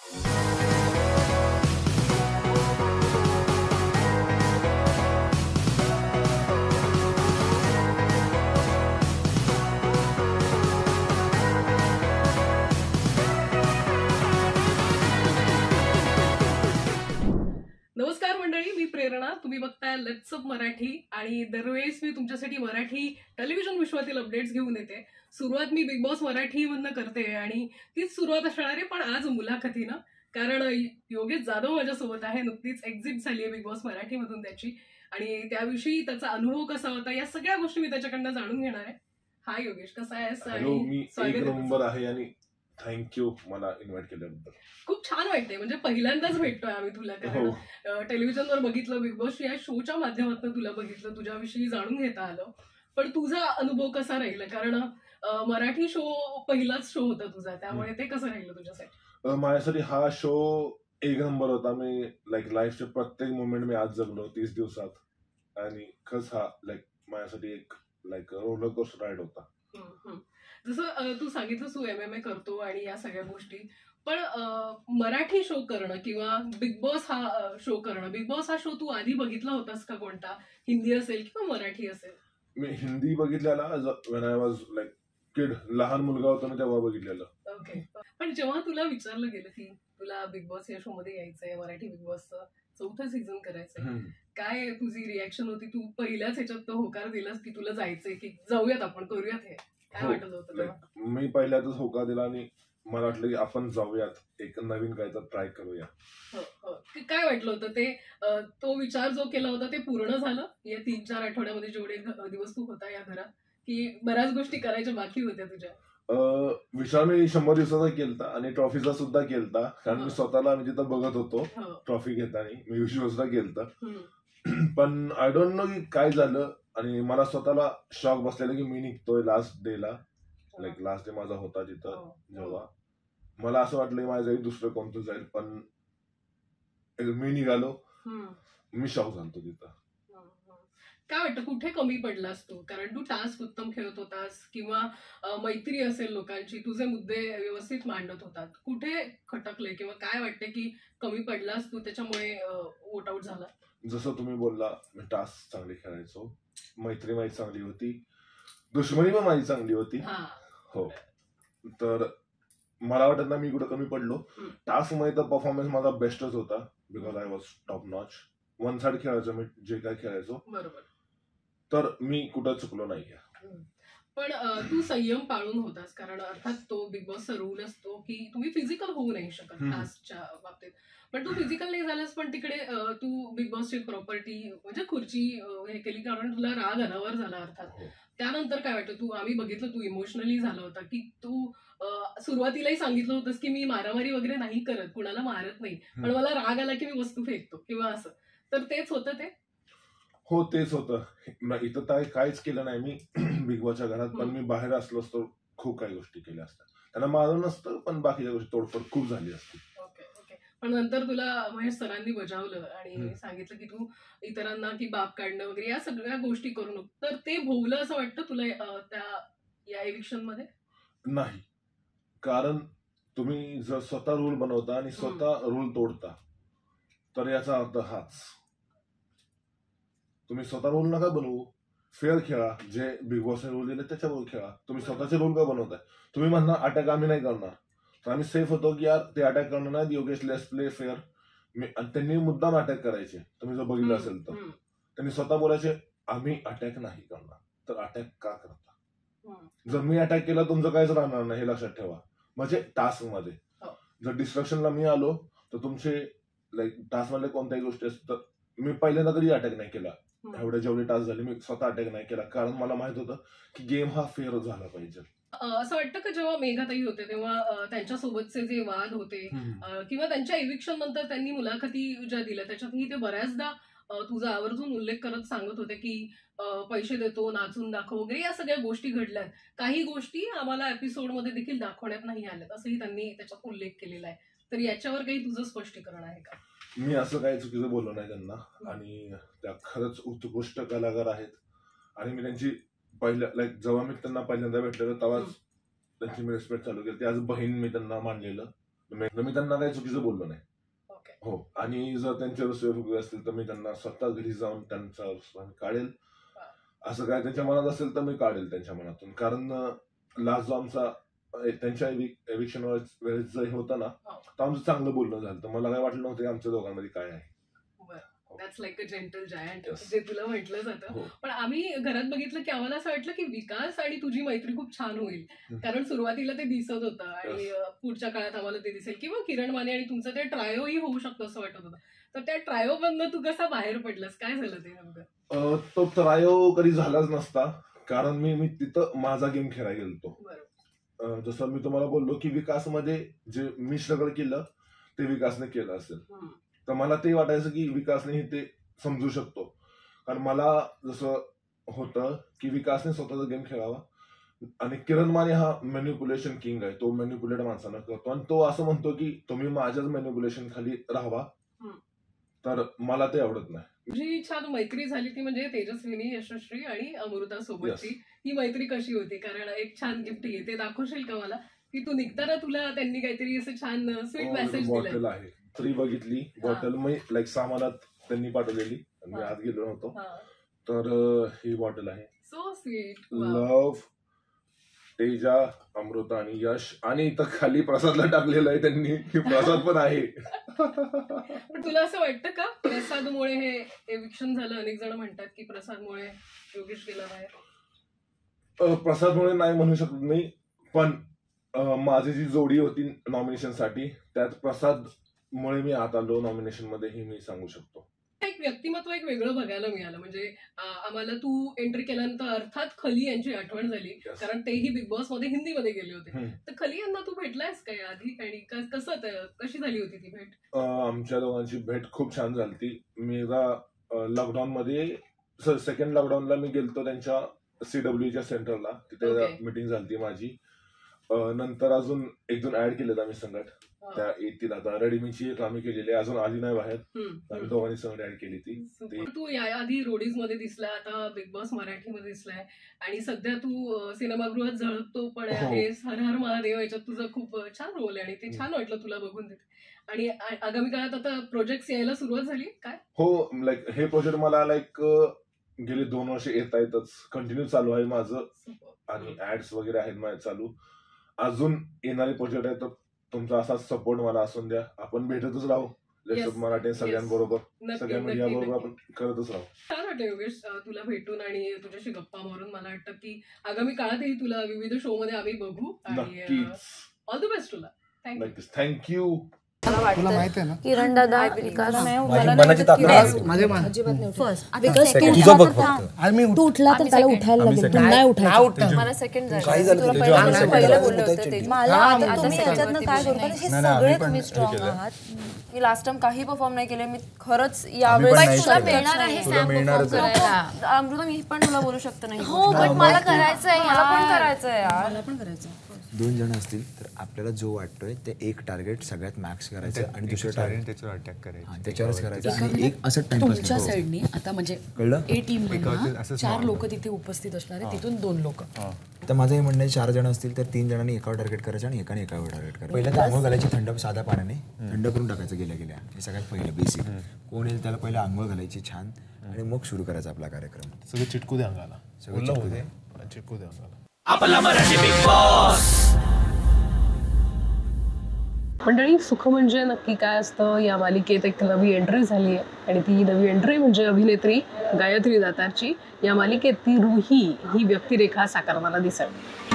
नमस्कार मंडळी, मी प्रेरणा. तुम्ही बघताय लेट्स अप मराठी आणि दरवेळेस मी तुमच्यासाठी मराठी टेलिव्हिजन विश्वातील अपडेट्स घेऊन येते. सुरुवात मी बिग बॉस मराठी मधनं करते आणि तीच सुरुवात असणार आहे, पण आज मुलाखतीनं. कारण योगेश जाधव माझ्यासोबत आहे. नुकतीच एक्झिट झाली आहे बिग बॉस मराठीमधून त्याची, आणि त्याविषयी त्याचा अनुभव कसा होता या सगळ्या गोष्टी मी त्याच्याकडनं जाणून घेणार आहे. हाय योगेश, कसा आहेस? मी एक नंबर आहे आणि थँक्यू मला इन्व्हाइट केल्याबद्दल. खूप छान वाटतंय, म्हणजे पहिल्यांदाच भेटतोय आम्ही तुला. कारण टेलिव्हिजनवर बघितलं, बिग बॉस या शोच्या माध्यमातून तुला बघितलं, तुझ्याविषयी जाणून घेता आलं. पण तुझा अनुभव कसा राहिला? कारण मराठी शो पहिलाच शो होता तुझा, त्यामुळे ते कसं राहिलं तुझ्यासाठी? माझ्यासाठी हा शो एक नंबर होता. मी लाईफचे प्रत्येक मोमेंट मी आज जगलो 30 दिवसात, आणि खरंच हा माझ्यासाठी एक रोलर कोस्टर राईड होता. जसं तू सांगितलं तू MMA करतो आणि या सगळ्या गोष्टी, पण मराठी शो करणं किंवा बिग बॉस हा शो करणं, बिग बॉस हा शो तू आधी बघितला होतास का? कोणता, हिंदी असेल किंवा मराठी असेल? मी हिंदी बघितलेला व्हेन आय वॉज किड, लहान मुलगा होता मी तेव्हा बघितलेलं. ओके. पण जेव्हा तुला विचारलं गेलं की तुला बिग बॉस या शो मध्ये यायचंय, मराठी बिग बॉसचं 4थं सीझन करायचंय, काय तुझी रिॲक्शन होती? तू पहिल्याच ह्याच्यात तो होकार दिलास की तुला जायचंय, की जाऊयात आपण करूयात हे? काय वाटत होतं? मी पहिल्यातच होकार दिला आणि मला वाटलं की आपण जाऊयात, एक नवीन काहीतरी ट्राय करूया. काय वाटलं होतं ते? तो विचार जो केला होता ते पूर्ण झालं या 3-4 आठवड्यामध्ये, जेवढे दिवस तू होता या घरात, की बऱ्याच गोष्टी करायच्या बाकी होत्या तुझ्या? विचार मी 100 दिवसाचा केलता आणि ट्रॉफीचा सुद्धा केलता. कारण मी स्वतःला तिथं बघत होतो ट्रॉफी घेताना, मी विश्वास सुद्धा केलता. पण आय डोंट नो की काय झालं, आणि मला स्वतःला शॉक बसलेला की मी निघतोय लास्ट डेला. लास्ट डे माझा होता तिथं, जेव्हा मला असं वाटलं की माझ्या जागी दुसरं कोणतं जाईल, पण मी निघालो. मी शॉक झालो तिथं. काय वाटतं, कुठे कमी पडलास तू? कारण तू टास्क उत्तम खेळत होतास, किंवा मैत्री असेल लोकांची, तुझे मुद्दे व्यवस्थित मांडत होतात, कुठे खटकले किंवा काय वाटतं की कमी पडलास तू, त्याच्यामुळे वोट आउट झाला? जसं तुम्ही बोलला, मी टास्क चांगली खेळायचो, मैत्री माझी चांगली होती, दुश्मनी पण माझी चांगली होती. हो, तर मला वाटत ना मी कुठं कमी पडलो. टास्क मध्ये तर परफॉर्मन्स माझा बेस्टच होता, because I was top notch. One side खेळायचो मी, जे काय खेळायचो. बरोबर. तर मी कुठं चुकलो नाहीये. पण तू संयम पाळून होतास, कारण अर्थात तो बिग बॉसचा रूल असतो की तुम्ही फिजिकल होऊ नाही शकत टास्कच्या बाबतीत. पण तू फिजिकल नाही झालास, पण तिकडे तू बिग बॉसची प्रॉपर्टी म्हणजे खुर्ची हे केली, कारण तुला राग अनावर झाला अर्थात. त्यानंतर काय वाटतं? तू, आम्ही बघितलं तू इमोशनली झाला होता, की तू सुरुवातीलाही सांगितलं होतंस की मी मारामारी वगैरे नाही करत, कुणाला मारत नाही, पण मला राग आला की मी वस्तू फेकतो किंवा असं. तर तेच होतं ते? हो, तेच होतं. इथं काहीच केलं नाही मी बिग बॉसच्या घरात, पण मी बाहेर असलो असतो खूप काही गोष्टी केल्या असत्या. त्यांना मारलं नसतं, पण बाकीच्या गोष्टी तोडफोड खूप झाली असती. पण नंतर तुला महेश सरांनी बजावलं आणि सांगितलं की तू इतरांना की बाप काढणं वगैरे या सगळ्या गोष्टी करू नको, तर ते भोवलं असं वाटतं तुला त्या या एविक्शन मध्ये? नाही, कारण तुम्ही जर स्वतः रूल बनवता आणि स्वतः रूल तोडता, तर याचा अर्थ हाच. तुम्ही स्वतः रूल नका बनवू, फेअर खेळा. जे बिग बॉसने रूल दिले त्याच्यावर खेळा. तुम्ही स्वतःचे रूल का बनवताय? तुम्ही म्हणणार अटॅक आम्ही नाही करणार, तर आम्ही सेफ होतो की यार ते अटॅक करणार नाही, योगेश लेट्स प्ले फेअर. त्यांनी मुद्दाम अटॅक करायचे, तुम्ही जर बघितलं असेल तर. त्यांनी स्वतः बोलायचे आम्ही अटॅक नाही करणार, तर अटॅक का करता? जर मी अटॅक केला तुमचं काहीच राहणार नाही, हे लक्षात ठेवा. म्हणजे टास्क मध्ये जर डिस्ट्रक्शनला मी आलो, तर तुमचे टास्क मध्ये कोणत्याही गोष्टी असतात. मी पहिल्यांदा कधी अटॅक नाही केला, जेवढे टास्क झाले मी स्वतः अटॅक नाही केला, कारण मला माहित होतं की गेम हा फेअर झाला पाहिजे. असं वाटतं का जेव्हा मेघाताई होते तेव्हा त्यांच्यासोबतचे जे वाद होते किंवा त्यांच्या इविक्शन नंतर त्यांनी मुलाखती ज्या दिल्या त्याच्यातही ते बऱ्याचदा तुझा आवर्जून उल्लेख करत सांगत होते की पैसे देतो, नाचून दाखव वगैरे, या सगळ्या गोष्टी घडल्यात. काही गोष्टी आम्हाला एपिसोडमध्ये देखील दाखवण्यात नाही आल्यात, असंही त्यांनी त्याच्यात उल्लेख केलेला आहे. तर याच्यावर काही तुझं स्पष्टीकरण आहे का? मी असं काही चुकीचं बोललो नाही त्यांना, आणि त्या खरंच उत्कृष्ट कलाकार आहेत. आणि मी त्यांची जेव्हा मी त्यांना पहिल्यांदा भेटलेलो तेव्हाच त्यांची मी रिस्पेक्ट चालू केली. आज बहीण मी त्यांना मानलेलं, मी त्यांना काही चुकीचं बोललो नाही. ओके. हो, आणि जर त्यांचे रुसवे असतील तर मी त्यांना स्वतः घरी जाऊन त्यांचा रुसवा काढेल. असं काय त्यांच्या मनात असेल तर मी काढेल त्यांच्या मनातून. कारण लास्ट जो आमचा त्यांच्या एविक्शन वेळेस जे होतं ना, तर आमचं चांगलं बोलणं झालं. तर मला काय वाटलं नव्हतं की आमच्या दोघांमध्ये काय आहे. That's like a gentle giant Yes. जे तुला म्हटलं जातं. हो. पण आम्ही घरात बघितलं की आम्हाला असं वाटलं की विकास आणि तुझी मैत्री खूप छान होईल. कारण सुरुवातीला ते दिसत होतं आणि पुढच्या काळात आम्हाला ते दिसेल किंवा किरण माने आणि तुमचं ते ट्रायोही होऊ शकतं असं वाटत होतं. तर त्या ट्रायो मधनं तू कसा बाहेर पडलास, काय झालं ते नेमकं? तो ट्रायो कधी झालाच नसता, कारण मी तिथं माझा गेम खेळायला गेलतो. जसं मी तुम्हाला बोललो की विकासमध्ये जे मी स्ट्रगल केलं ते विकासने केलं असेल, तर मला ते वाटायचं की विकासने ते समजू शकतो. कारण मला जसं होतं की विकासने स्वतःचा गेम खेळावा आणि किरण माने हा मॅन्युप्युलेशन किंग आहे. तो मॅन्युप्युलेट माणसांना करतो आणि तो असं म्हणतो की तुम्ही माझ्याच मॅन्युप्युलेशन खाली राहावा. तर मला ते आवडत नाही. जी छान मैत्री झाली ती म्हणजे तेजस्विनी, यशस्वी आणि अमृता सोबतची. ही मैत्री कशी होती? कारण एक छान गिफ्ट घे, ते दाखवशील का मला? की तू निघताना तुला त्यांनी काहीतरी असं छान स्वीट मेसेज दिलं. बॉटल आहे, फ्री बघितली बॉटल मी लाईक सामानात त्यांनी पाठवलेली. मी आज गेलो नव्हतो, तर ही बॉटल आहे. So sweet. Love Teja, Amruta आणि यश. आणि इथं खाली प्रसादला टाकलेलं आहे त्यांनी, प्रसाद पण आहे. पण तुला असं वाटतं का प्रसादमुळे हे एविक्शन झालं? अनेक जण म्हणतात की प्रसादमुळे योगेश गेला बाहेर. प्रसादमुळे नाही म्हणू शकत मी, पण माझी जी जोडी होती नॉमिनेशन साठी त्यात प्रसादमुळे मी आत आलो नॉमिनेशन मध्ये, हे मी सांगू शकतो. एक व्यक्तिमत्व एक वेगळं बघायला मिळालं. म्हणजे आम्हाला तू एंट्री केल्यानंतर अर्थात खली यांची आठवण झाली, कारण तेही बिग बॉस मध्ये हिंदीमध्ये गेले होते. तर खली यांना तू भेटलायस का आधी आणि कशी झाली होती ती भेट? आमच्या दोघांची भेट खूप छान झाली. मी लॉकडाऊन मध्ये सेकंड लॉकडाऊनला मी गेलतो त्यांच्या CWच्या सेंटरला, तिथे मीटिंग झाली माझी. नंतर अजून एक दोन ऍड केलेत आम्ही संगत, त्या येतील आता. रेडीमीची एक आम्ही केलेली, अजून आली नाही बाहेर, आम्ही दोघांनी संगत ऍड केली ती. तू याआधी रोडीज मध्ये दिसला, आता बिग बॉस मराठीमध्ये दिसलाय आणि सध्या तू सिनेमागृहात झळकतो पण आहेस. हर हर महादेव याच्यात तुझं खूप छान रोल आहे आणि ते छान वाटलं तुला बघून. आणि आगामी काळात आता प्रोजेक्ट यायला सुरुवात झाली काय? हो, लाईक हे प्रोजेक्ट मला गेले 2 वर्ष येत आहेतच, कंटिन्यू चालू आहे माझं. आणि ऍड्स वगैरे आहेत माझे चालू. अजून येणारे प्रोजेक्ट आहे, तर तुमचा असाच सपोर्ट मला असून द्या. आपण भेटतच राहू मराठी सगळ्यांबरोबर, सगळ्या मीडिया बरोबर आपण करतच राहू. छान वाटतं योगेश तुला भेटून आणि तुझ्याशी गप्पा मारून. मला वाटतं की आगामी काळातही तुला विविध शो मध्ये आम्ही बघू. आणि ऑल द बेस्ट तुला. थँक्यू. तुला माहिती आहे ना किरण दादा विकास तू उठला तर त्याला उठायला लागेल, तू नाही उठायचं. मला सेकंड पहिलं बोलले होते मला आता तुम्ही याच्यातनं काय करता हे सगळे तुम्ही स्ट्रॉंग आहात. मी लास्ट टाइम काही परफॉर्म नाही केले. मी खरंच यावेळेस तुला मिळणार आहे अमृता, मी पण तुला बोलू शकते नाही. हो पण मला करायचं आहे, मला पण करायचं आहे यार, मला पण करायचं आहे. 2 जण असतील तर आपल्याला जो वाटतोय ते एक टार्गेट सगळ्यात मॅक्स करायचं आणि दुसरं टार्गेट त्याच्यावर अटॅक करायचं, त्याच्यावरच करायचं. आणि एक असं टाइमपास तुमच्या साईडनी आता म्हणजे ए टीम मधून 4 लोक तिथे उपस्थित असणार आहे, तिथून 2 लोक. तर माझं हे म्हणणं आहे 4 जण असतील तर 3 जणांनी एकावर टार्गेट करायचं आणि एकाने एकावर टार्गेट करायचं. पहिलं तर आंघोळ घालायची थंड साध्या पाण्याने, थंड करून टाकायचं गेल्या गेल्या. हे सगळ्यात पहिलं बेसिक. कोण येईल त्याला पहिलं आंघोळ घालायची छान आणि मग सुरू करायचा आपला कार्यक्रम. सगळं चिटकू द्या अंगाला, सगळं चिटकू द्या अंगाला. आपला मराठी बिग बॉस. मंडळी, सुख म्हणजे नक्की काय असतं या मालिकेत एक नवी एंट्री झाली आहे आणि ती नवी एंट्री म्हणजे अभिनेत्री गायत्री दातारची. या मालिकेत ती रुही ही व्यक्तिरेखा साकारताना दिसेल.